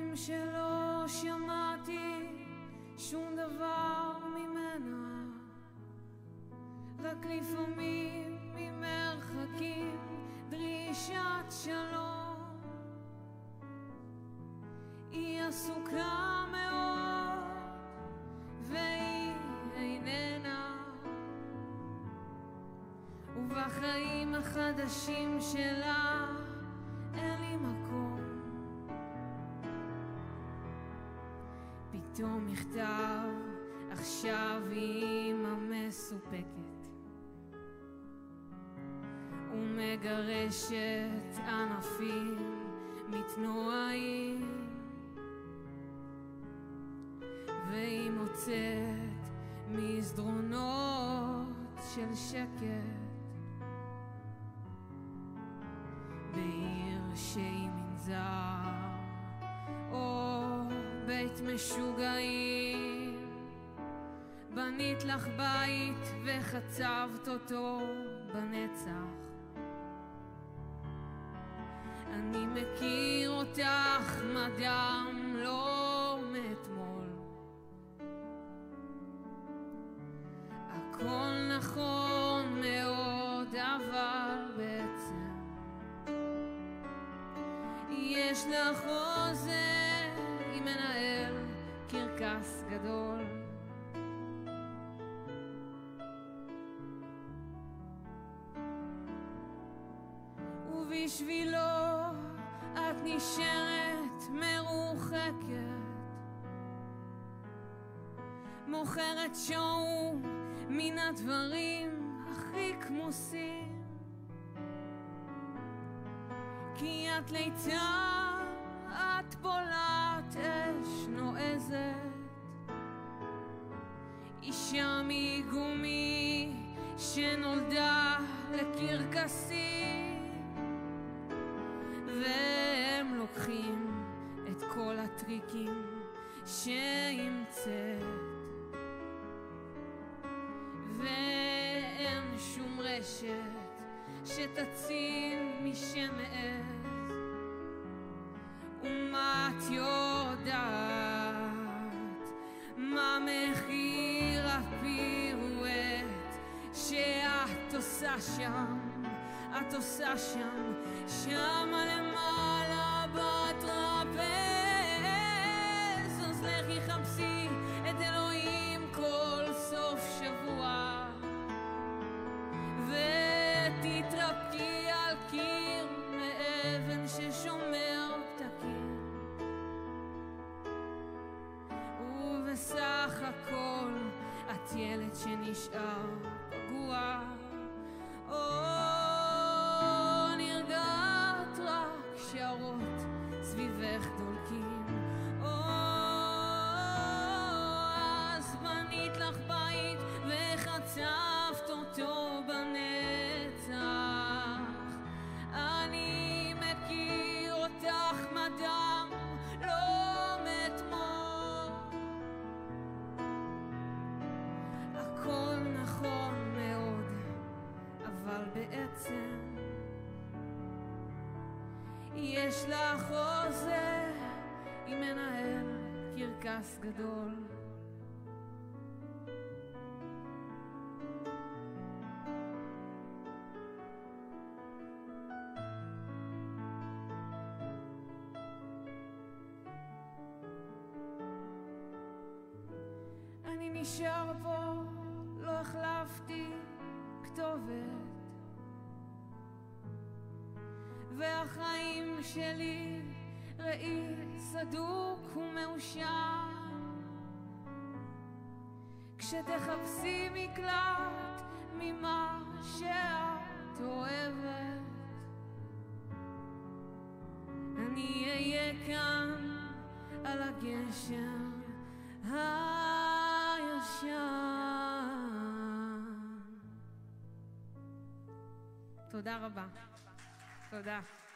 שלא שמעתי שום דבר ממנה, רק לפעמים ממרחקים דרישת שלום. היא עסוקה מאוד והיא איננה, ובחיים החדשים שלה אין לי מקום. פתאום מכתב, עכשיו היא אמא מסופקת ומגרשת ענפים מתנועעים, והיא מוצאת מסדרונות של שקט בעיר שהיא מנזר או בית משוגעים. בנית לך בית וחצבת אותו בנצח. אני מכיר אותך מדם לא מאתמול. הכל נכון מאוד, אבל בעצם יש לך אוזן עם מנהל קרקס גדול. ובשבילו את נשארת מרוחקת, מוכרת שואו מן הדברים הכי כמוסים, כי את ליצה, את בולעת אש נועזת, אישה מגומי שנולדה לקרקסים, והם לוקחים את כל הטריקים שהמצאת, ואין שום רשת שתציל מי שמעז. ומה את יודעת מה מחיר הפירואט שאת עושה שם? את עושה שם, שמה למעלה בטרפז. אז לכי חפשי את אלוהים כל סוף שבוע, ותתרפקי על קיר מאבן ששומר פתקים. ובסך הכל את ילד שנשאר פגוע, נרגעת רק שערות סביבך דולקים. אז בנית לך בית וחצבת אותו בנצח. אני מכיר אותך מדם לא מאתמול. הכל נכון מאוד, אבל בעצם יש לך חוזה עם מנהל קרקס גדול. אני נשאר פה, לא החלפתי כתובת, והחיים שלי ראי סדוק ומאושר. כשתחפשי מקלט ממה שאת אוהבת, אני אהיה כאן על הגשר הישן. תודה רבה. תודה.